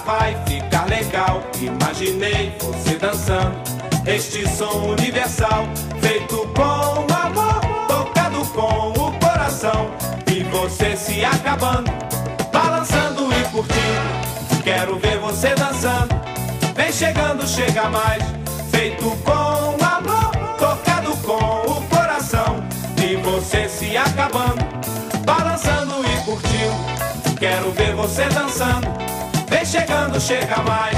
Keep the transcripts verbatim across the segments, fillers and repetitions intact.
vai ficar legal. Imaginei você dançando este som universal, feito com amor, tocado com o coração. E você se acabando, balançando e curtindo. Quero ver você dançando, vem chegando, chega mais. Feito com amor, tocado com o coração. E você se acabando, balançando e curtindo. Quero ver você dançando, vem chegando, chega mais.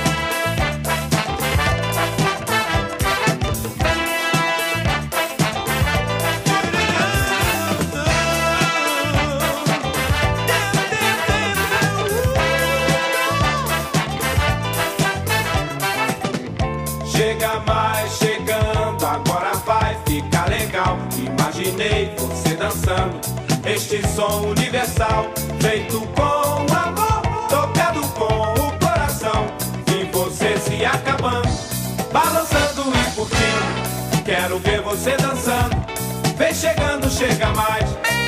Chega mais, chegando, agora vai ficar legal. Imaginei você dançando este som universal, feito com amor, tocado com o coração. E você se acabando, balançando e curtindo. Quero ver você dançando, vem chegando, chega mais.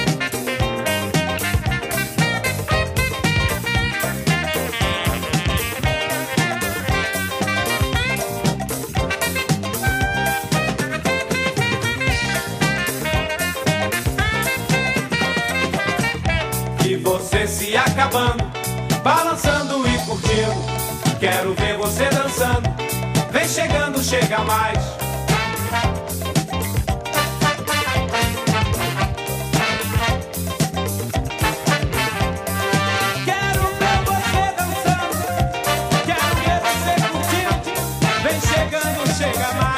E você se acabando, balançando e curtindo. Quero ver você dançando, vem chegando, chega mais. Quero ver você dançando, quero ver você curtindo. Vem chegando, chega mais.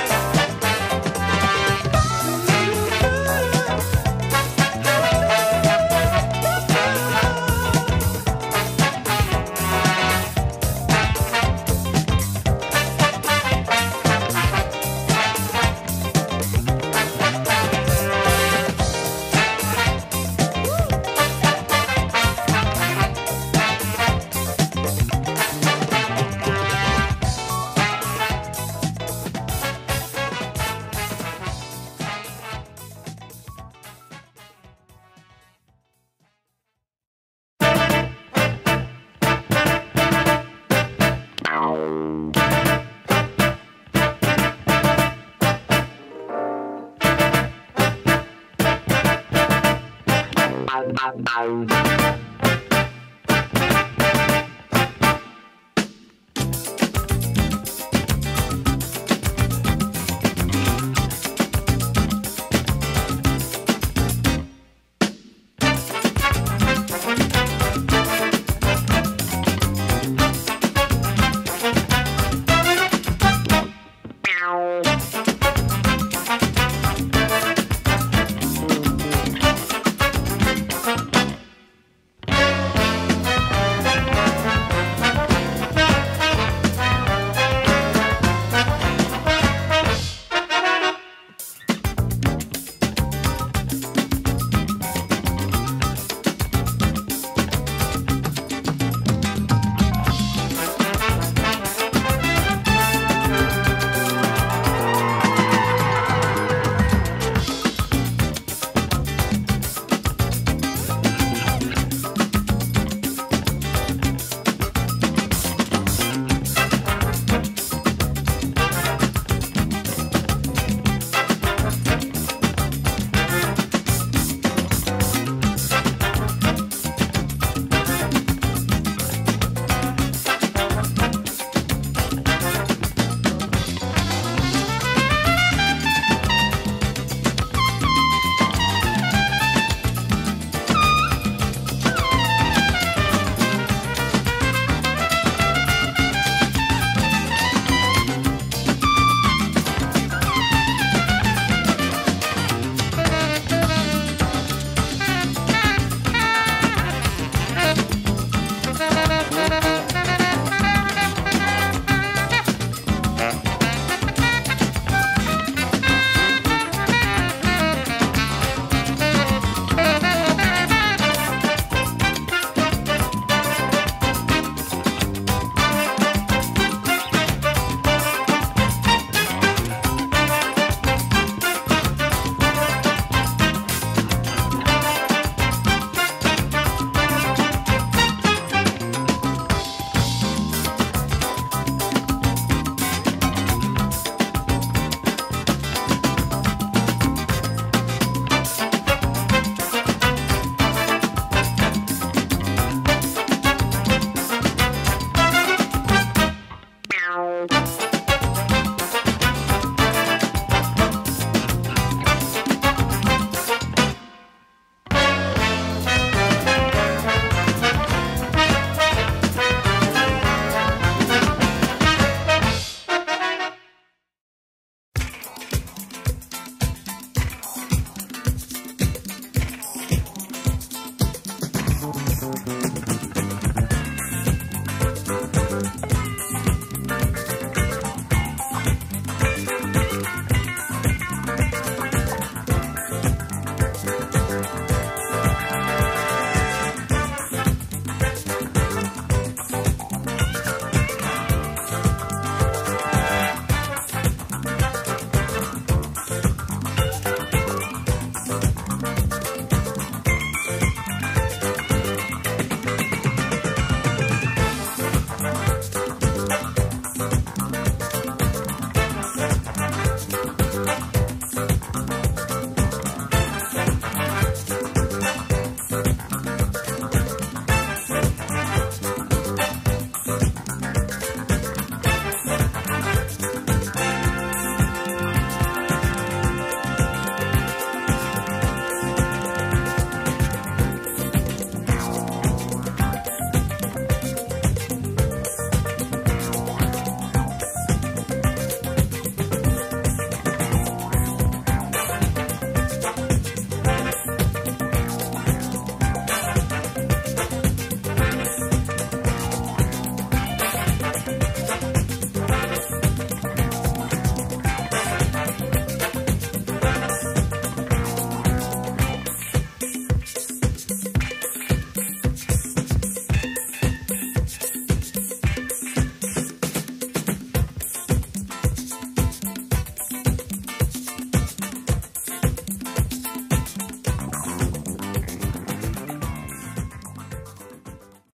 Bye.